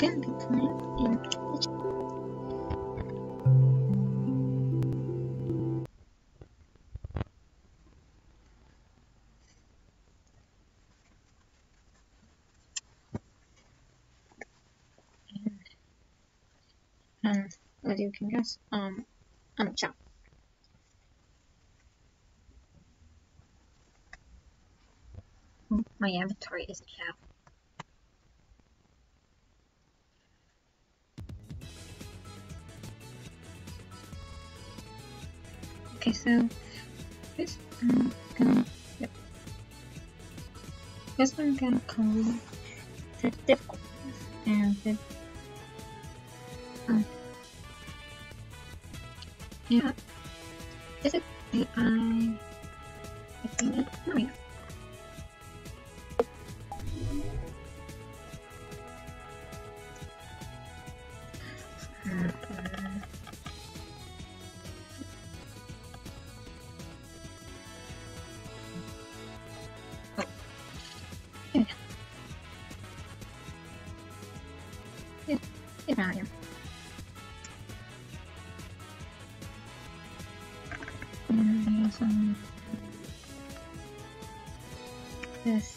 can be playing in the chat. And as you can guess, I'm a chat. My avatar is a chat. Okay, so this I'm gonna call the difficult and the yeah, basically I think oh yeah. Get out of here. This.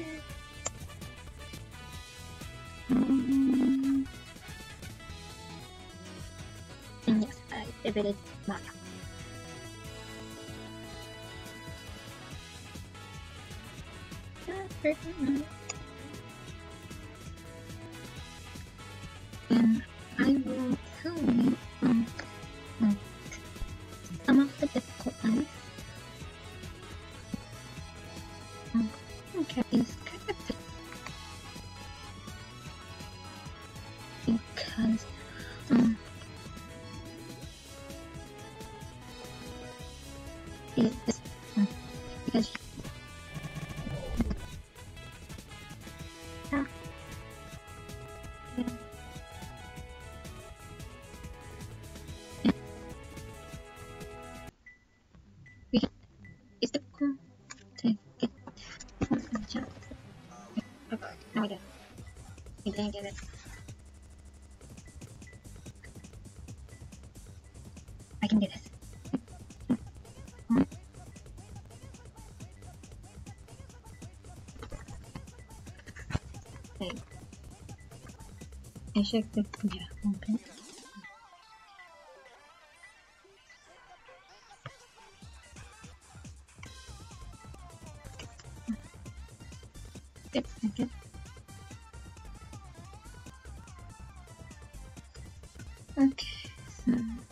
And yes, I debated Mario. And I will tell you some of the difficult ones. Okay, is kind of because because it's difficult to get the chat. Okay, now we did. We didn't get it. I can do this. Okay. I should click yeah, open. Yep, okay. Okay, so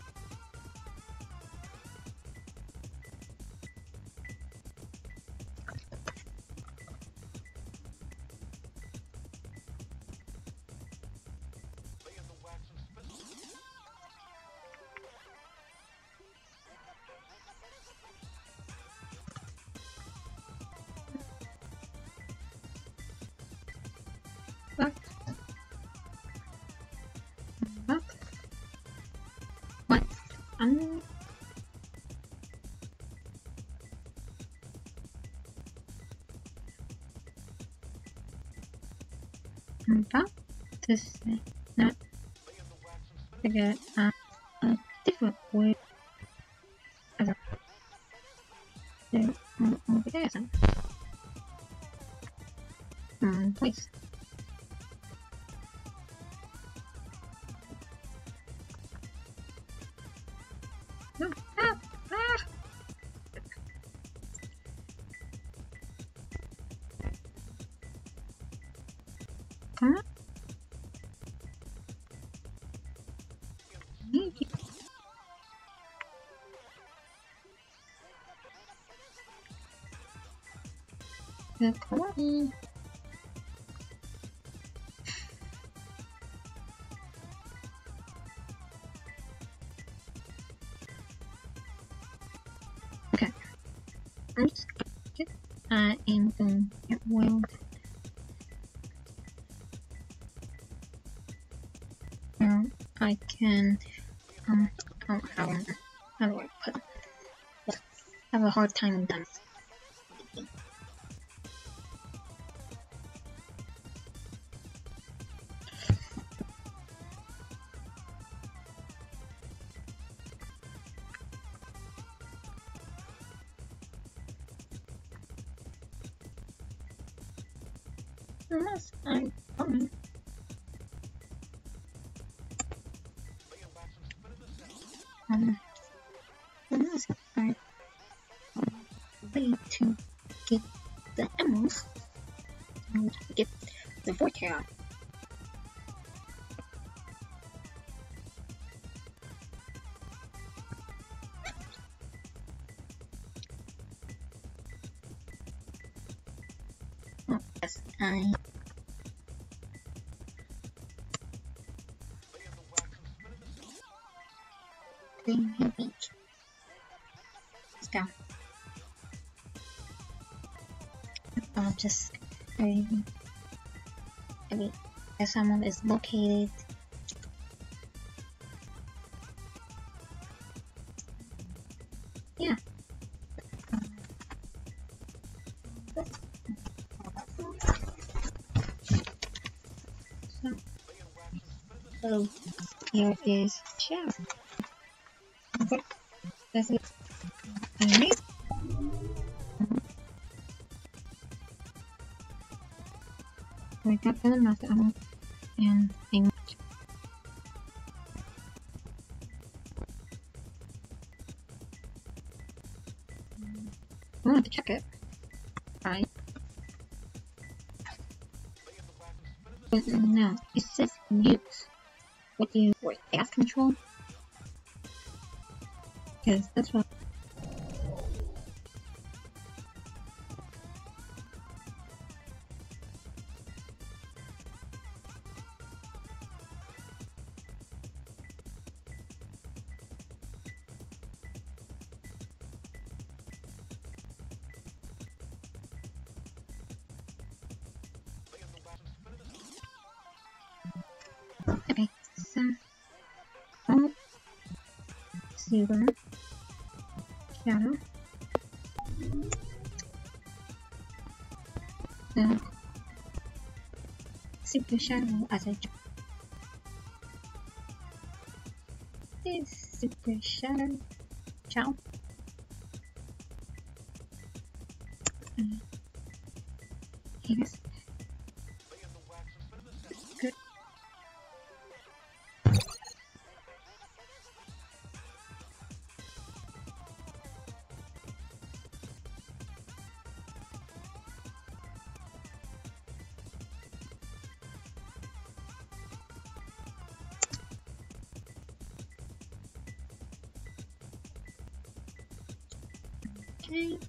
what? What? I'm about to say not figure out a different way of over there. Please. No. Come on. Yeah, come on. Okay. I'm just I am going to get well. Now I can how do I put it? Yeah, I have a hard time with that. Unless I um um unless I way to get the emeralds, I would get the VRChat. Oh, yes, I Green Hill Beach. Let's go. Just I mean, if someone is located. Yeah. So here is chat. Okay. That's it. Alright. We got the master and I wanted to check it. Right. But no, it says use. What do you for gas control? Because that's what. Okay, so super shadow. So super shadow as a this super shadow chow. Here's good. Okay.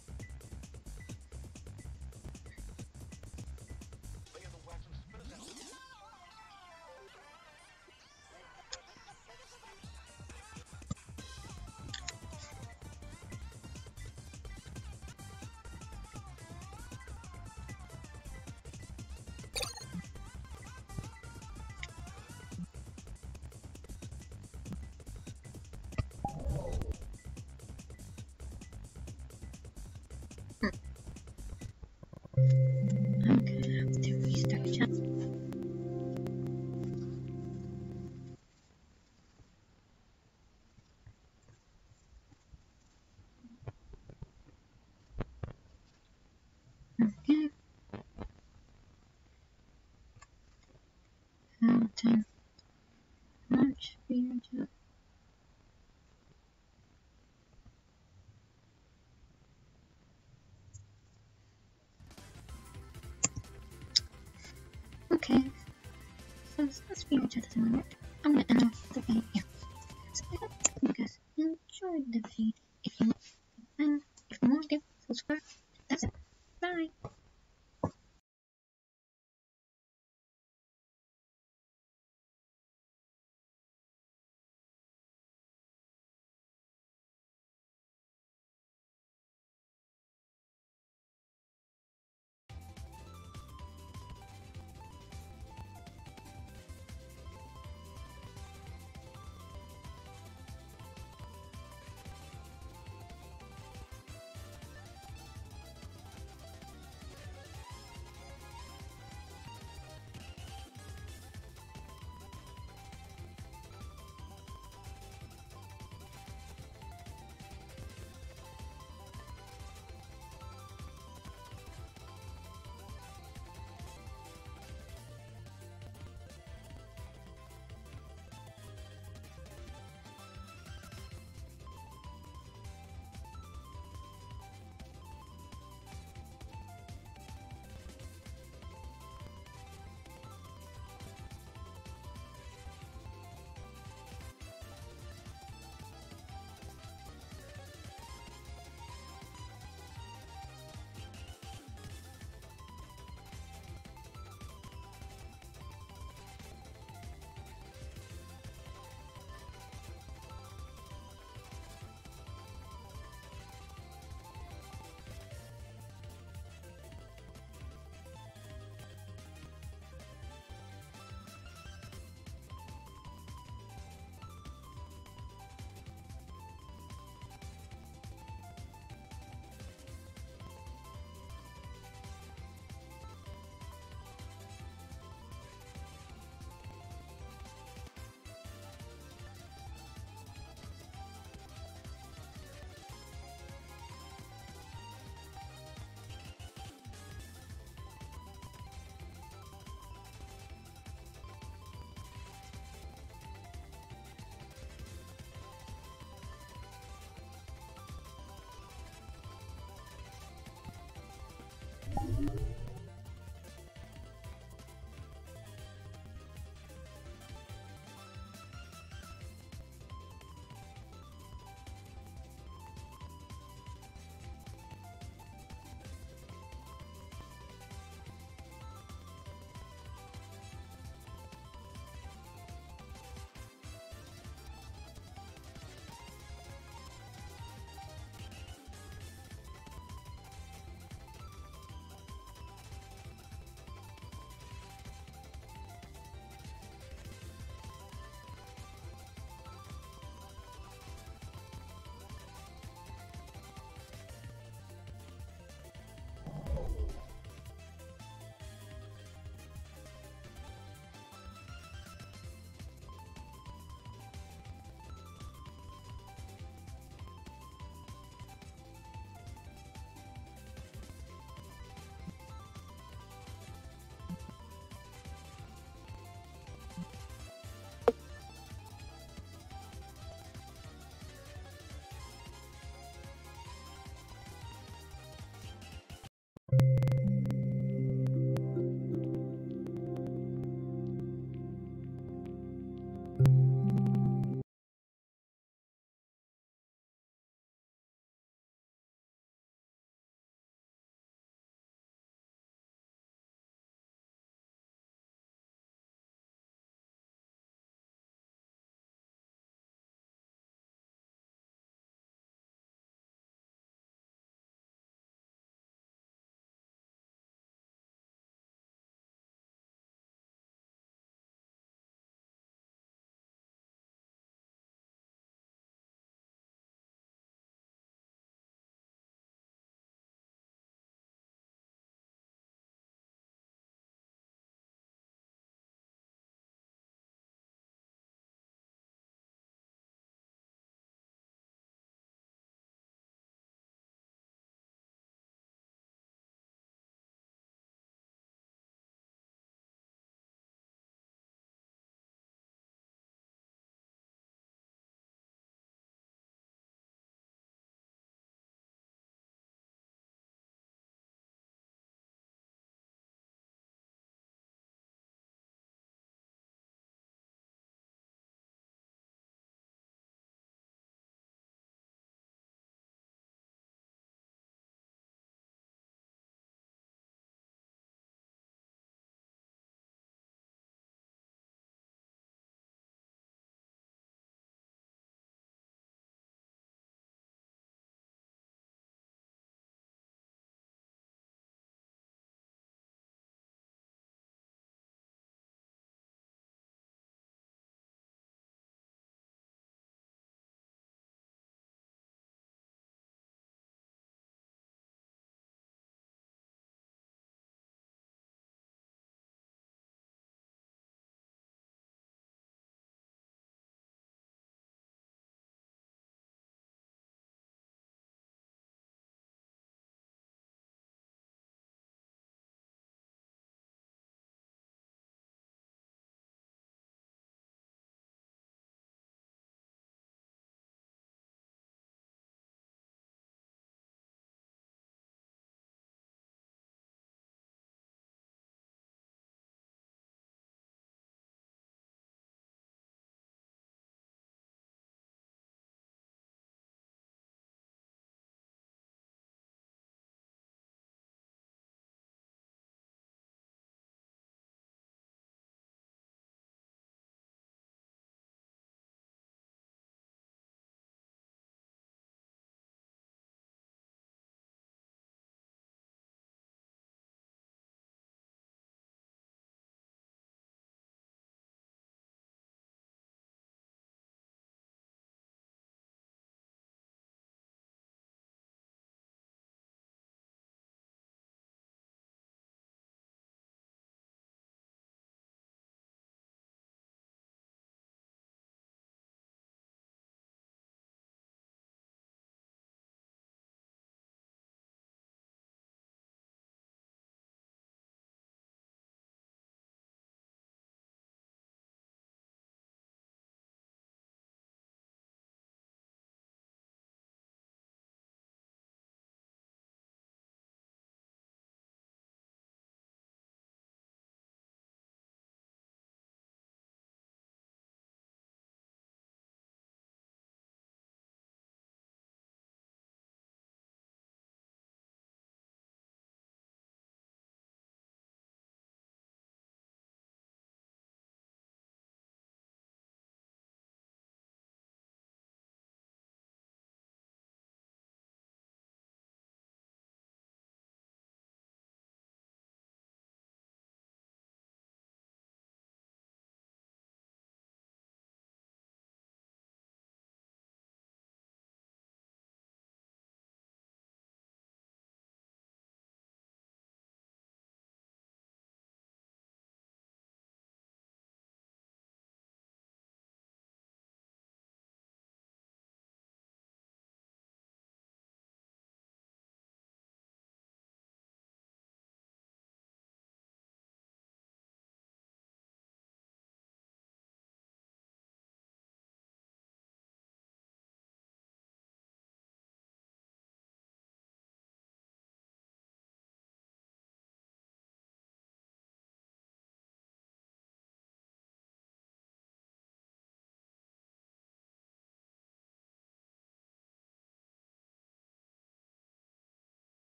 I'm gonna have to restart chat. Okay. How to launch VRChat. Okay. So since VRChat doesn't work, I'm gonna end off the video here. So I hope you guys enjoyed the video. If you want to, subscribe. That's it. Bye.